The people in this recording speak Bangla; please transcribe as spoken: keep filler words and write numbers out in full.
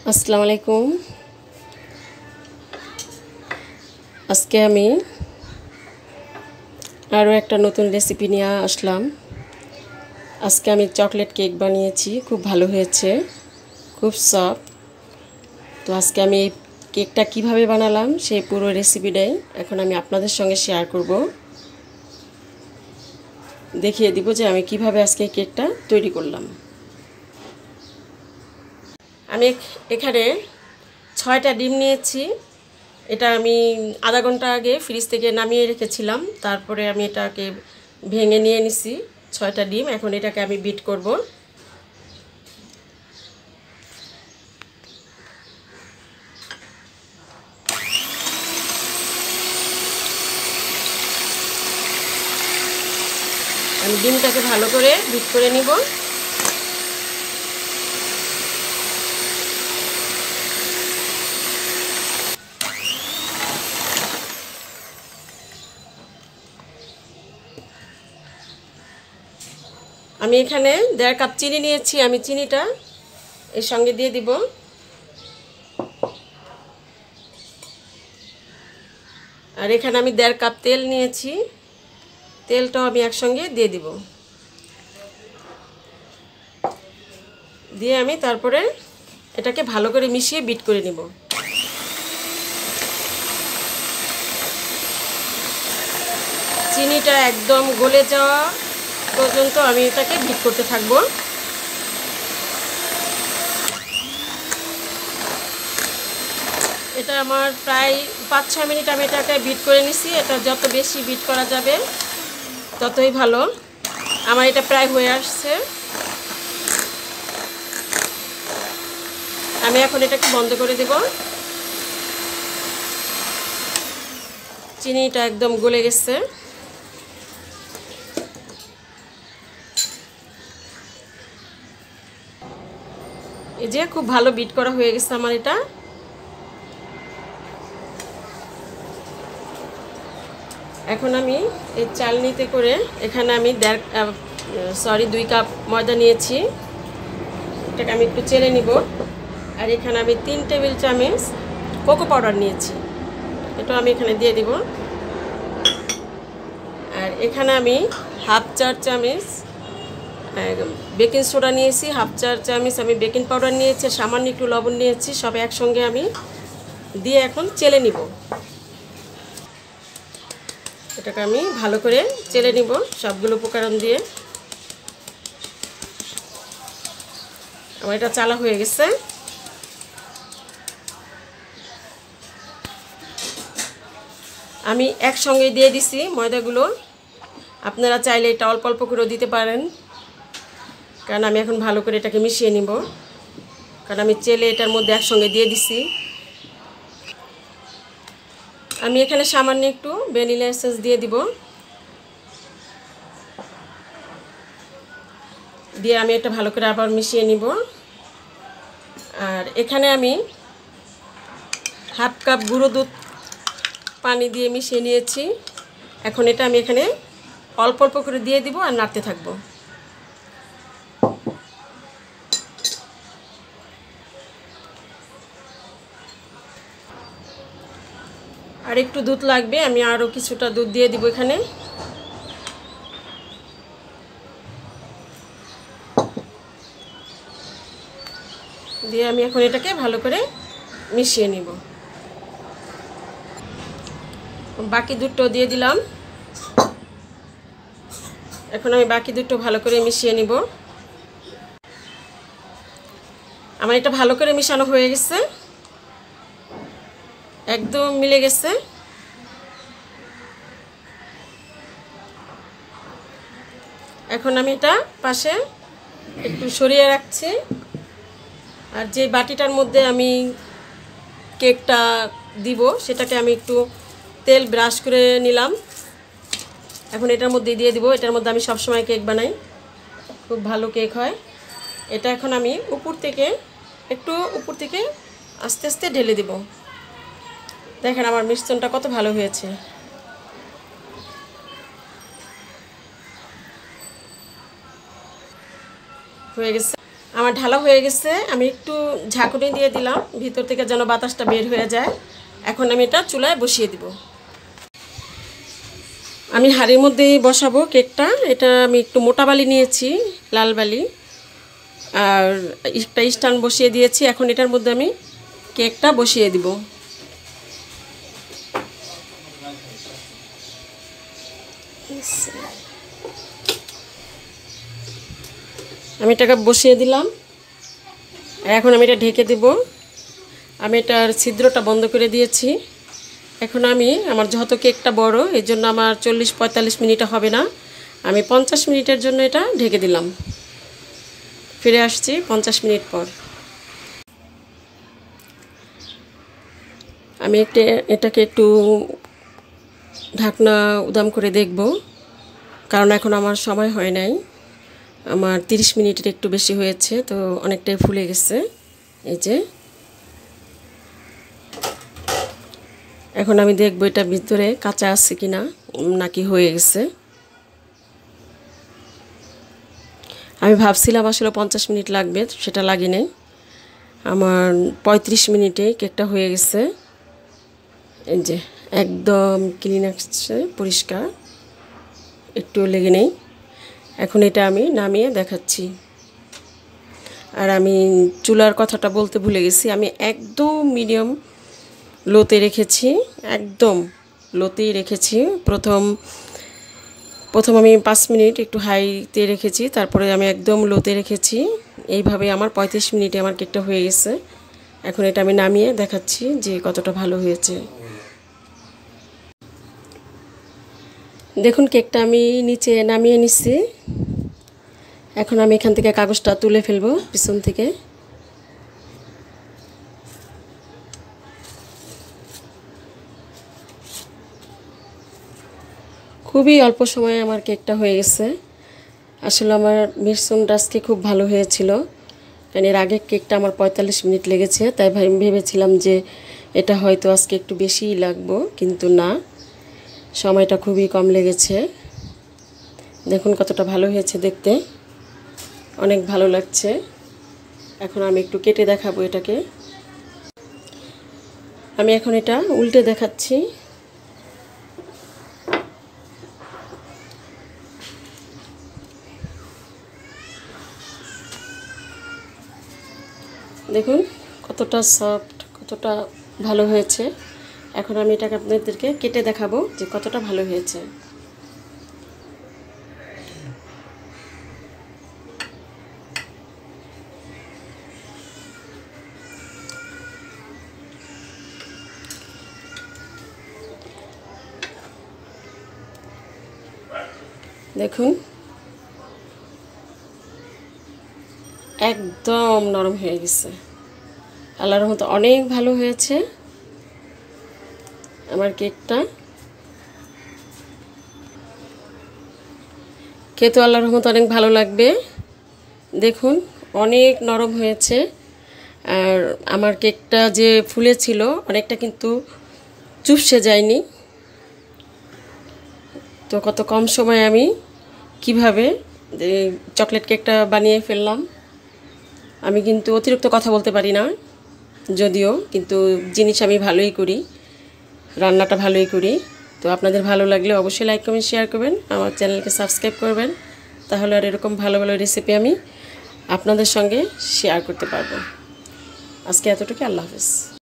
আসসালামু আলাইকুম। আজকে আমি আরও একটা নতুন রেসিপি নিয়ে আসলাম। আজকে আমি চকলেট কেক বানিয়েছি, খুব ভালো হয়েছে, খুব সফট। তো আজকে আমি এই কেকটা কিভাবে বানালাম সেই পুরো রেসিপিটাই এখন আমি আপনাদের সঙ্গে শেয়ার করব। দেখিয়ে দিব যে আমি কিভাবে আজকে কেকটা তৈরি করলাম। আমি এখানে ছয়টা ডিম নিয়েছি। এটা আমি আধা ঘন্টা আগে ফ্রিজ থেকে নামিয়ে রেখেছিলাম, তারপরে আমি এটাকে ভেঙে নিয়ে নিছি ছয়টা ডিম। এখন এটাকে আমি বিট করব। আমি ডিমটাকে ভালো করে বিট করে নিব। আমি এখানে দেড় কাপ চিনি নিয়েছি, আমি চিনিটা এর সঙ্গে দিয়ে দিব। আর এখানে আমি দেড় কাপ তেল নিয়েছি, তেলটাও আমি একসঙ্গে দিয়ে দিব। দিয়ে আমি তারপরে এটাকে ভালো করে মিশিয়ে বিট করে নিব। চিনিটা একদম গলে যাওয়া পর্যন্ত আমি এটাকে বিট করতে থাকবো। এটা আমার প্রায় পাঁচ ছয় মিনিট আমি এটাকে বিট করে নিছি। এটা যত বেশি বিট করা যাবে ততই ভালো। আমার এটা প্রায় হয়ে আসছে। আমি এখন এটাকে বন্ধ করে দেব। চিনিটা একদম গলে গেছে। এই যে খুব ভালো বিট করা হয়ে গেছে আমার এটা। এখন আমি এই চালনিতে করে এখানে আমি দেড় সরি দুই কাপ ময়দা নিয়েছি। এটাকে আমি একটু চেলে নিব। আর এখানে আমি তিন টেবিল চামচ কোকো পাউডার নিয়েছি, এটা আমি এখানে দিয়ে দিব। আর এখানে আমি হাফ চার চামচ বেকিং সোডা নিয়েছি, হাফ চার চামচ আমি বেকিং পাউডার নিয়েছি, সামান্য একটু লবণ নিয়েছি। সব একসঙ্গে আমি দিয়ে এখন চেলে নিব। এটাকে আমি ভালো করে চেলে নিব সবগুলো উপকরণ দিয়ে। আমার এটা চালা হয়ে গেছে। আমি একসঙ্গে দিয়ে দিছি ময়দাগুলো। আপনারা চাইলে এটা অল্প অল্প করে দিতে পারেন, কারণ আমি এখন ভালো করে এটাকে মিশিয়ে নিব। কারণ আমি চেলে এটার মধ্যে একসঙ্গে দিয়ে দিছি। আমি এখানে সামান্য একটু ভ্যানিলা এসেন্স দিয়ে দিব। দিয়ে আমি এটা ভালো করে আবার মিশিয়ে নিব। আর এখানে আমি হাফ কাপ গুঁড়ো দুধ পানি দিয়ে মিশিয়ে নিয়েছি। এখন এটা আমি এখানে অল্প অল্প করে দিয়ে দিব আর নাড়তে থাকব। আর একটু দুধ লাগবে, আমি আরও কিছুটা দুধ দিয়ে দিব এখানে। দিয়ে আমি এখন এটাকে ভালো করে মিশিয়ে নিব। বাকি দুধটাও দিয়ে দিলাম। এখন আমি বাকি দুধটা ভালো করে মিশিয়ে নিব। আমার এটা ভালো করে মিশানো হয়ে গেছে, একদম মিলে গেছে। এখন আমি এটা পাশে একটু সরিয়ে রাখছি। আর যে বাটিটার মধ্যে আমি কেকটা দিব সেটাকে আমি একটু তেল ব্রাশ করে নিলাম। এখন এটার মধ্যে দিয়ে দিব। এটার মধ্যে আমি সবসময় কেক বানাই, খুব ভালো কেক হয় এটা। এখন আমি উপর থেকে একটু উপর থেকে আস্তে আস্তে ঢেলে দিব। দেখেন আমার মিশ্রণটা কত ভালো হয়েছে। হয়ে গেছে। আমার ঢালা হয়ে গেছে, আমি একটু ঝাঁকুনি দিয়ে দিলাম ভিতর থেকে যেন বাতাসটা বের হয়ে যায়। এখন আমি এটা চুলায় বসিয়ে দিব। আমি হাঁড়ির মধ্যেই বসাবো কেকটা। এটা আমি একটু মোটা বালি নিয়েছি, লাল বালি, আর একটা স্ট্যান্ড বসিয়ে দিয়েছি। এখন এটার মধ্যে আমি কেকটা বসিয়ে দিব। আমি এটাকে বসিয়ে দিলাম। এখন আমি এটা ঢেকে দেব। আমি এটার ছিদ্রটা বন্ধ করে দিয়েছি। এখন আমি আমার যেহেতু কেকটা বড়, এই জন্য আমার চল্লিশ পঁয়তাল্লিশ মিনিট হবে না, আমি পঞ্চাশ মিনিটের জন্য এটা ঢেকে দিলাম। ফিরে আসছি পঞ্চাশ মিনিট পর। আমি একটা এটাকে একটু ঢাকনা উদাম করে দেখব, কারণ এখন আমার সময় হয় নাই। আমার তিরিশ মিনিটের একটু বেশি হয়েছে, তো অনেকটাই ফুলে গেছে। এই যে এখন আমি দেখব এটা ভিতরে কাঁচা আছে কিনা, নাকি হয়ে গেছে। আমি ভাবছিলাম আসলে পঞ্চাশ মিনিট লাগবে, সেটা লাগে নাই। আমার পঁয়ত্রিশ মিনিটে কেকটা হয়ে গেছে। এই যে একদম ক্লিন আসছে, পরিষ্কার, একটু লেগে নেই। এখন এটা আমি নামিয়ে দেখাচ্ছি। আর আমি চুলার কথাটা বলতে ভুলে গেছি, আমি একদম মিডিয়াম লোতে রেখেছি, একদম লোতেই রেখেছি। প্রথম প্রথম আমি পাঁচ মিনিট একটু হাইতে রেখেছি, তারপরে আমি একদম লোতে রেখেছি। এইভাবে আমার পঁয়ত্রিশ মিনিটে আমার কেকটা হয়ে গেছে। এখন এটা আমি নামিয়ে দেখাচ্ছি যে কতটা ভালো হয়েছে। দেখুন কেকটা আমি নিচে নামিয়ে নিচ্ছি। এখন আমি এখান থেকে কাগজটা তুলে ফেলবো পিছন থেকে। খুবই অল্প সময়ে আমার কেকটা হয়ে গেছে। আসলে আমার মিশ্রণটা আজকে খুব ভালো হয়েছিল, কারণ এর আগে কেকটা আমার পঁয়তাল্লিশ মিনিট লেগেছে। তাই ভাই ভেবেছিলাম যে এটা হয়তো আজকে একটু বেশিই লাগবো, কিন্তু না, সময়টা খুবই কম লেগেছে। দেখুন কতটা ভালো হয়েছে দেখতে, অনেক ভালো লাগছে। এখন আমি একটু কেটে দেখাবো এটাকে। আমি এখন এটা উল্টে দেখাচ্ছি। দেখুন কতটা সফট, কতটা ভালো হয়েছে। এখন আমি এটাকে আপনাদেরকে কেটে দেখাবো যে কতটা ভালো হয়েছে। দেখুন একদম নরম হয়ে গেছে। আল্লাহর রহমতে অনেক ভালো হয়েছে আমার কেকটা। খেতে আল্লাহর রহমতে অনেক ভালো লাগবে। দেখুন অনেক নরম হয়েছে। আর আমার কেকটা যে ফুলেছিল অনেকটা কিন্তু চুপসে যায়নি। তো কত কম সময়ে আমি কিভাবে চকলেট কেকটা বানিয়ে ফেললাম। আমি কিন্তু অতিরিক্ত কথা বলতে পারি না, যদিও কিন্তু জিনিস আমি ভালোই করি, রান্নাটা ভালোই করি। তো আপনাদের ভালো লাগলে অবশ্যই লাইক কমেন্ট শেয়ার করবেন, আমার চ্যানেলকে সাবস্ক্রাইব করবেন। তাহলে আর এরকম ভালো ভালো রেসিপি আমি আপনাদের সঙ্গে শেয়ার করতে পারবো। আজকে এতটুকু, আল্লাহ হাফেজ।